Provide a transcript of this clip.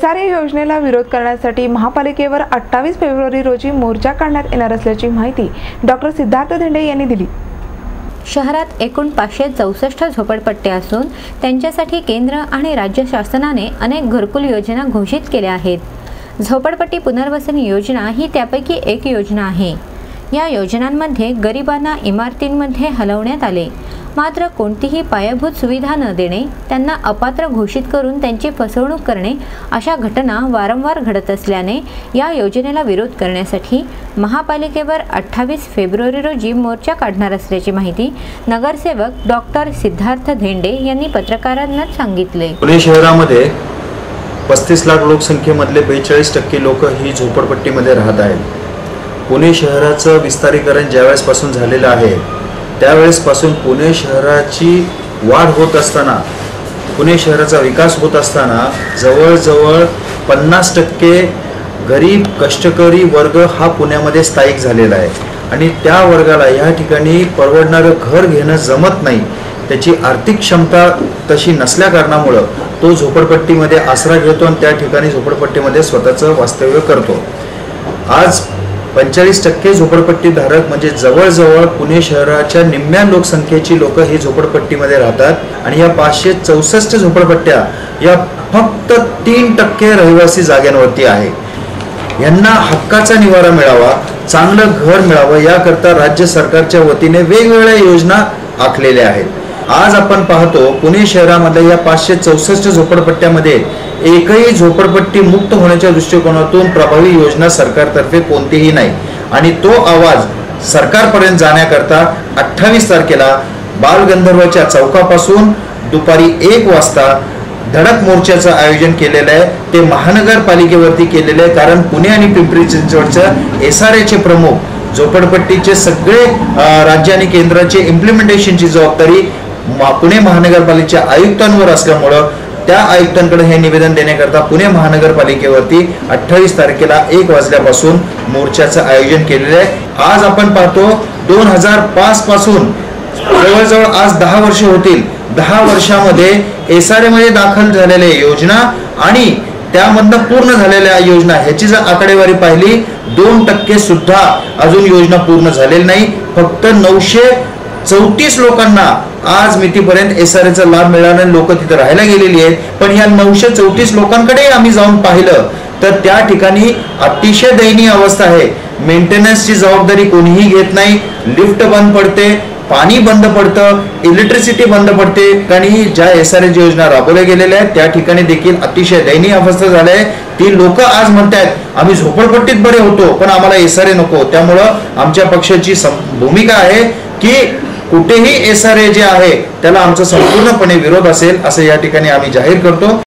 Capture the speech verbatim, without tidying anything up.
S R A योजनेला विरोध करण्यासाठी महापालिकेवर अठ्ठावीस फेब्रुवारी रोजी मोर्चा काढण्यात येणार असल्याची माहिती डॉक्टर सिद्धार्थ धेंडे यांनी दिली। शहरात एकूण पाचशे चौसष्ट झोपडपट्ट्या असून त्यांच्यासाठी केंद्र आणि राज्य शासनाने अनेक घरकुल योजना घोषित केल्या आहेत। झोपडपट्टी पुनर्वसन योजना ही त्यापैकी एक योजना आहे। या योजनांमध्ये गरिबांना इमारतींमध्ये हलवण्यात आले, मात्र कोणतीही पायाभूत सुविधा न देणे, त्यांना अपात्र घोषित करून त्यांची फसवणूक करणे अशा घटना वारंवार घडत असल्याने या योजनेला विरोध करण्यासाठी महापालिकेवर अठ्ठावीस फेब्रुवारी रोजी मोर्चा काढणार असल्याची माहिती नगरसेवक डॉक्टर सिद्धार्थ धेंडे यांनी पत्रकारांना सांगितले। पुणे शहरामध्ये पस्तीस लाख लोकसंख्येमधले बेचाळीस टक्के लोक ही झोपडपट्टीमध्ये राहत आहेत। पुणे शहराचं विस्तारीकरण ज्यावेळेसपासून झालेलं आहे त्यावेळेसपासून पुणे शहराची वाढ होत असताना, पुणे शहराचा विकास होत असताना जवळजवळ पन्नास टक्के गरीब कष्टकरी वर्ग हा पुण्यामध्ये स्थायिक झालेला आहे आणि त्या वर्गाला या ठिकाणी परवडणारं घर घेणं जमत नाही। त्याची आर्थिक क्षमता तशी नसल्या कारणामुळे तो झोपडपट्टीमध्ये आसरा घेतो आणि त्या ठिकाणी झोपडपट्टीमध्ये स्वतःचं वास्तव्य करतो। आज पंचेचाळीस टक्के झोपडपट्टी धारक म्हणजे जवळजवळ पुणे शहराच्या निम्म्या लोकसंख्येची लोक ही झोपडपट्टीमध्ये राहतात आणि या पाचशे चौसष्ट झोपडपट्ट्या या फक्त तीन टक्के रहिवासी जागेवरती आहे। यांना हक्काचा निवारा मिळावा, चांगलं घर मिळावं याकरता राज्य सरकारच्या वतीने वेगवेगळ्या योजना आखलेल्या आहेत। आज आपण पाहतो पुणे शहरामध्ये या पाचशे चौसष्ट झोपडपट्ट्यामध्ये एकही झोपडपट्टी मुक्त होण्याच्या दृष्टिकोनातून प्रभावी योजना सरकारतर्फे कोणतीही नाही आणि तो आवाज सरकारपर्यंत जाण्याकरता अठ्ठावीस तारखेला बालगंधर्वच्या चौकापासून दुपारी एक वाजता धडक मोर्चाचं आयोजन केलेलं आहे। ते महानगरपालिकेवरती केलेलं आहे, कारण पुणे आणि पिंपरी चिंचवडच्या एस आर एचे प्रमुख झोपडपट्टीचे सगळे राज्य आणि केंद्राचे इम्प्लिमेंटेशनची जबाबदारी पुणे महानगरपालिकेच्या आयुक्तांवर असल्यामुळं त्या आयुक्तांकडे हे निवेदन देण्याकरता पुणे महानगरपालिकेवरती अठ्ठावीस तारखेला एक वाजल्यापासून मोर्चाचं आयोजन केलेलं आहे। आज आपण पाहतो दोन हजार पाच पासून जवळजवळ आज दहा वर्ष होतील। दहा वर्षामध्ये एस आर ए मध्ये दाखल झालेल्या योजना आणि त्यामधनं पूर्ण झालेल्या योजना ह्याची जर आकडेवारी पाहिली दोन टक्के सुद्धा अजून योजना पूर्ण झालेली नाही। फक्त नऊशे चौतीस लोकांना आज मितीपर्यंत एस आर एचा लाभ मिळाला, लोक तिथे राहायला गेलेली आहेत। पण या नऊशे चौतीस लोकांकडे आम्ही जाऊन पाहिलं तर त्या ठिकाणी अतिशय दयनीय अवस्था आहे। मेंटेनन्सची जबाबदारी कोणीही घेत नाही, लिफ्ट बंद पडते, पाणी बंद पडतं, इलेक्ट्रिसिटी बंद पडते आणि ज्या एस आर एची योजना राबवल्या गेलेल्या आहेत त्या ठिकाणी देखील अतिशय दयनीय अवस्था झाली आहे। ती लोक आज म्हणतात आम्ही झोपडपट्टीत बरे होतो पण आम्हाला एस आर ए नको। त्यामुळं आमच्या पक्षाची भूमिका आहे की कुठेही एस आर ए जे आहे त्याला आमचा संपूर्णपणे विरोध असेल असं या ठिकाणी आम्ही जाहीर करतो।